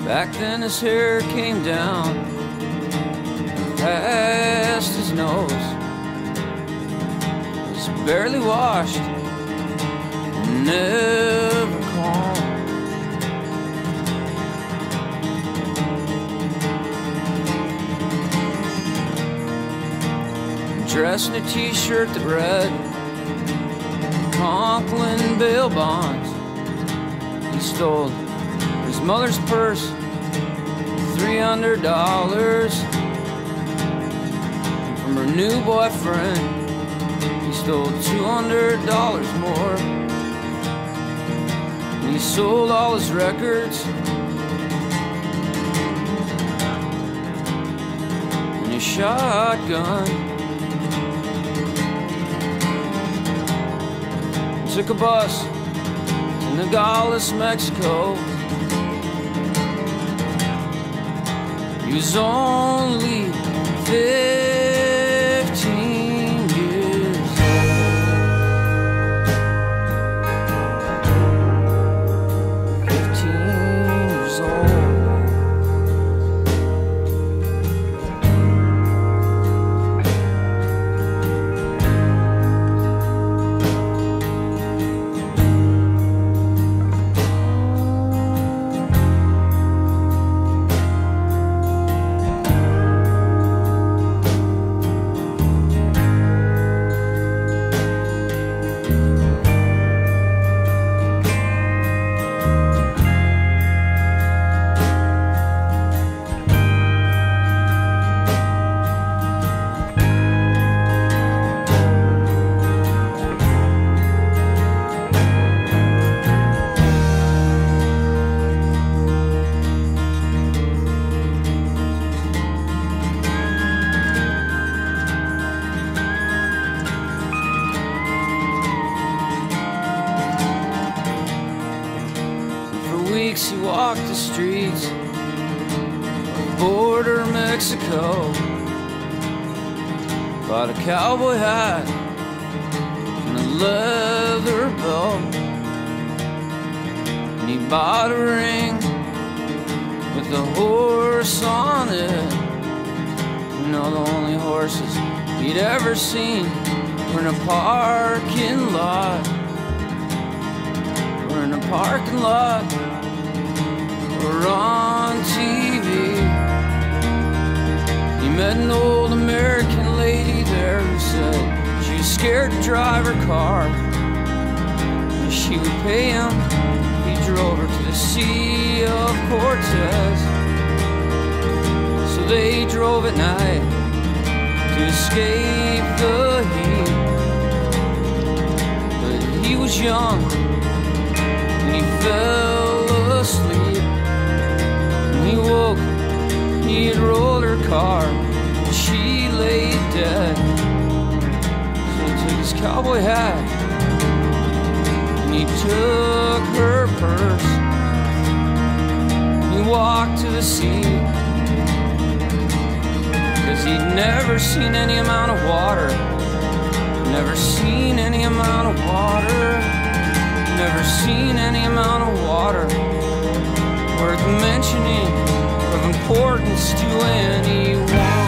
Back then his hair came down past his nose. It was barely washed, never combed. Dressed in a t-shirt that read Conklin bail bonds. He stole his mother's purse, $300. And from her new boyfriend, he stole $200 more. And he sold all his records and his shotgun. Took a bus to Nogales, Mexico. He was only 15 years old. 15 years old. He walked the streets of border Mexico, bought a cowboy hat and a leather belt, and he bought a ring with a horse on it. You know, the only horses he'd ever seen were in a parking lot. We're in a parking lot. We're on TV. He met an old American lady there who said she was scared to drive her car, and she would pay him if he drove her to the Sea of Cortez. So they drove at night to escape the heat. But he was young and he fell asleep. He woke, he had rolled her car, and she lay dead. So he took his cowboy hat, and he took her purse. He walked to the sea, 'cause he'd never seen any amount of water. Never seen any amount of water. Never seen any amount of water worth mentioning, of importance to anyone.